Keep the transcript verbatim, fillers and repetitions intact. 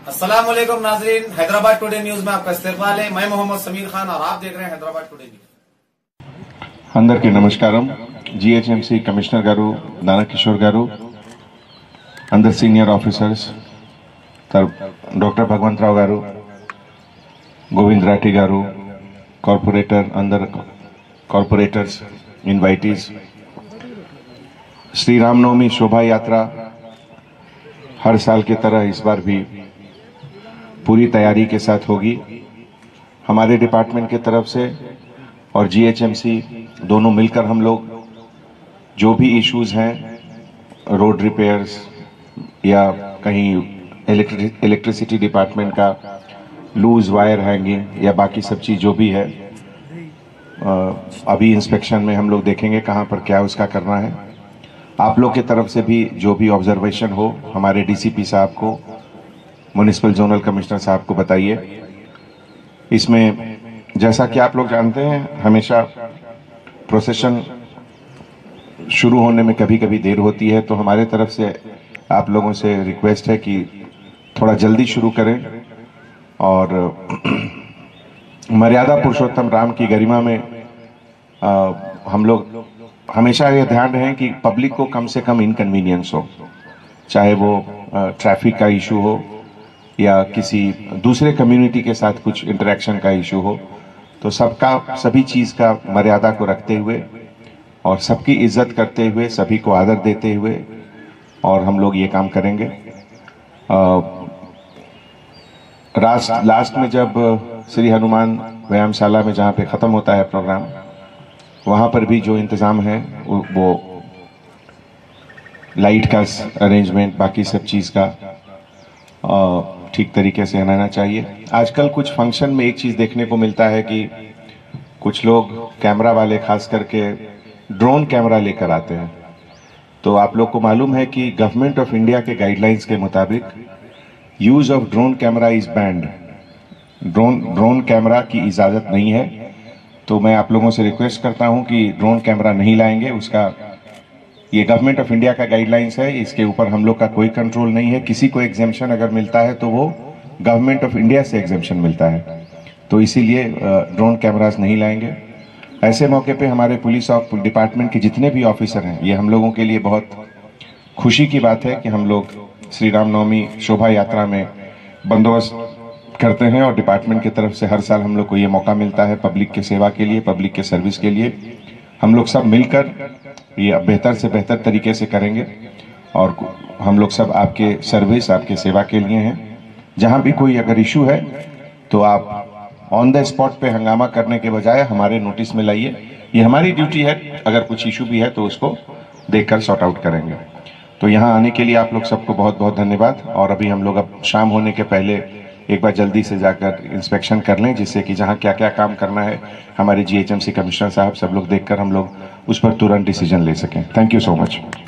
अस्सलामुअलैकुम नाजरीन, Hyderabad today news में आपका इस्तकबाल है। मैं मोहम्मद समीर खान और आप देख रहे हैं हैदराबाद टुडे न्यूज। అందరికీ నమస్కారం। జిహెచ్ఎంసి కమిషనర్ గారు దానకిషోర్ గారు, అందరు సీనియర్ ఆఫీసర్స్, డాక్టర్ భగవంతరావు గారు, గోవింద్ రాఠీ గారు, కార్పొరేటర్, అందరు కార్పొరేటర్స్, इनवाइटीज, श्री रामनवमी शोभा यात्रा हर साल की तरह इस बार भी पूरी तैयारी के साथ होगी। हमारे डिपार्टमेंट की तरफ से और जीएचएमसी दोनों मिलकर हम लोग जो भी इश्यूज हैं, रोड रिपेयर्स या कहीं इलेक्ट्रिसिटी डिपार्टमेंट का लूज वायर हैंगिंग या बाकी सब चीज़ जो भी है, अभी इंस्पेक्शन में हम लोग देखेंगे कहाँ पर क्या उसका करना है। आप लोग की तरफ से भी जो भी ऑब्जर्वेशन हो हमारे डीसीपी साहब को, म्युनिसिपल जोनल कमिश्नर साहब को बताइए। इसमें जैसा कि आप लोग जानते हैं, हमेशा प्रोसेशन शुरू होने में कभी कभी देर होती है, तो हमारे तरफ से आप लोगों से रिक्वेस्ट है कि थोड़ा जल्दी शुरू करें और मर्यादा पुरुषोत्तम राम की गरिमा में आ, हम लोग हमेशा ये ध्यान रहे कि पब्लिक को कम से कम इनकन्वीनियंस हो, चाहे वो ट्रैफिक का इशू हो या किसी दूसरे कम्युनिटी के साथ कुछ इंटरेक्शन का इशू हो, तो सबका सभी चीज़ का मर्यादा को रखते हुए और सबकी इज्जत करते हुए, सभी को आदर देते हुए और हम लोग ये काम करेंगे। लास्ट लास्ट में जब श्री हनुमान व्यायामशाला में जहाँ पे ख़त्म होता है प्रोग्राम, वहाँ पर भी जो इंतज़ाम है वो लाइट का अरेंजमेंट, बाकी सब चीज़ का ठीक तरीके से रहना चाहिए। आजकल कुछ फंक्शन में एक चीज़ देखने को मिलता है कि कुछ लोग कैमरा वाले खास करके ड्रोन कैमरा लेकर आते हैं। तो आप लोग को मालूम है कि गवर्नमेंट ऑफ इंडिया के गाइडलाइंस के मुताबिक use of drone camera is banned. Drone drone camera की इजाज़त नहीं है। तो मैं आप लोगों से रिक्वेस्ट करता हूं कि ड्रोन कैमरा नहीं लाएंगे। उसका ये गवर्नमेंट ऑफ इंडिया का गाइडलाइंस है, इसके ऊपर हम लोग का कोई कंट्रोल नहीं है। किसी को एग्जेम्पशन अगर मिलता है तो वो गवर्नमेंट ऑफ इंडिया से एग्जेम्पशन मिलता है, तो इसीलिए ड्रोन कैमराज नहीं लाएंगे। ऐसे मौके पे हमारे पुलिस और डिपार्टमेंट के जितने भी ऑफिसर हैं, ये हम लोगों के लिए बहुत खुशी की बात है कि हम लोग श्री रामनवमी शोभा यात्रा में बंदोबस्त करते हैं और डिपार्टमेंट की तरफ से हर साल हम लोग को ये मौका मिलता है पब्लिक के सेवा के लिए, पब्लिक के सर्विस के लिए। हम लोग सब मिलकर ये बेहतर से बेहतर तरीके से करेंगे और हम लोग सब आपके सर्विस, आपके सेवा के लिए हैं। जहाँ भी कोई अगर इशू है तो आप ऑन द स्पॉट पे हंगामा करने के बजाय हमारे नोटिस में लाइए। ये हमारी ड्यूटी है, अगर कुछ इशू भी है तो उसको देखकर सॉर्ट आउट करेंगे। तो यहाँ आने के लिए आप लोग सबको बहुत बहुत धन्यवाद। और अभी हम लोग अब शाम होने के पहले एक बार जल्दी से जाकर इंस्पेक्शन कर लें, जिससे कि जहाँ क्या क्या काम करना है हमारे जीएचएमसी कमिश्नर साहब सब लोग देखकर हम लोग उस पर तुरंत डिसीजन ले सकें। Thank you so much.